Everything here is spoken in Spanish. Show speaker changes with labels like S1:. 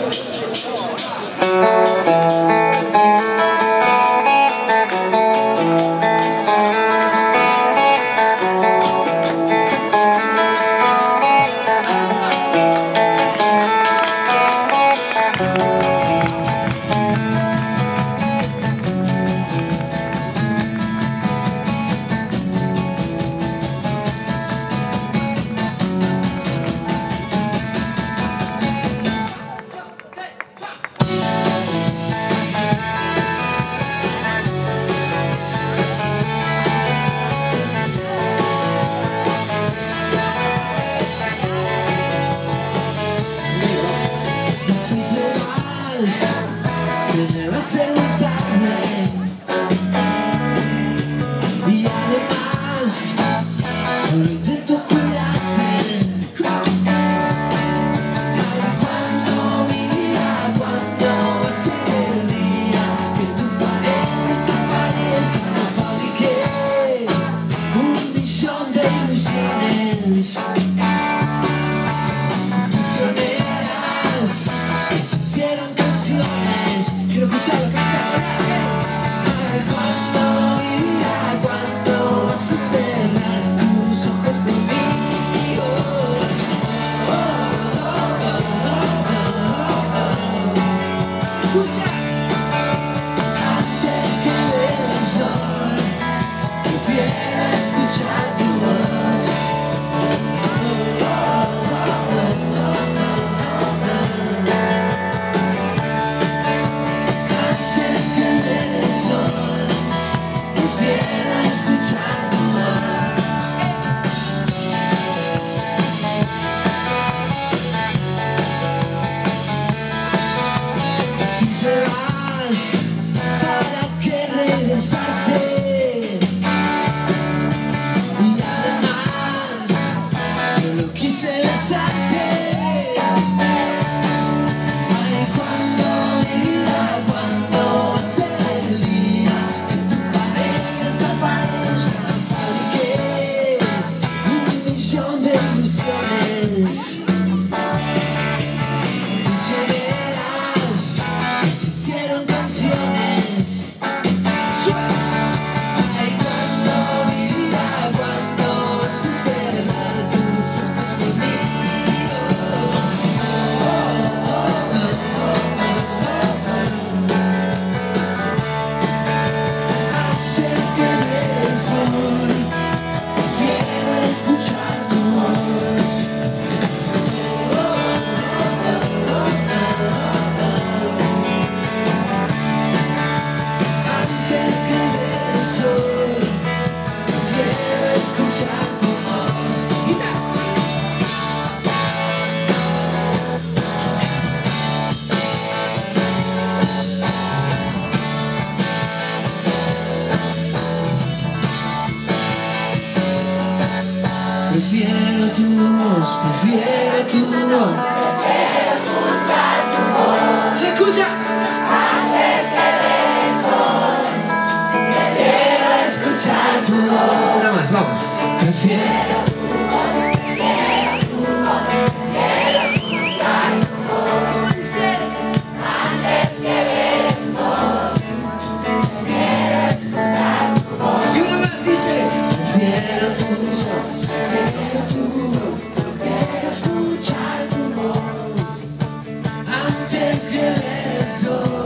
S1: Se me va a hacer muy tarde y además solo intento cuidarte. Cuando mira, cuando va a ser el día que tu pared desaparezca, fabriqué 1.000.000 de ilusiones prisioneras que se hicieron canciones. Quiero escucharlo cantar. Cuando mira, cuando vas a cerrar tus ojos por mí. Escucha. Antes que ver el sol, prefiero escuchar tu voz. ¿Para qué regresaste? Y además solo quise besarte. Ay, cuando mira, cuando va a ser el día que tu pared desaparezca, fabriqué 1.000.000 de ilusiones prisioneras que se hicieron canciones. Ay, cuando mira, cuando vas a cerrar tus ojos por mí. Antes que ver el sol, prefiero escuchar tu voz. Antes que ver el sol, prefiero escuchar tu voz. Prefiero tu voz, prefiero tu voz. ¿Se escucha? Antes que ver el sol, prefiero escuchar tu voz. Una más, vamos. Prefiero tu voz, prefiero tu voz, prefiero escuchar tu voz. ¿Cómo dice? Antes que ver el sol, prefiero escuchar tu voz. Y una más dice: prefiero tu voz, prefiero tu voz, prefiero escuchar tu voz. Antes que ver el sol.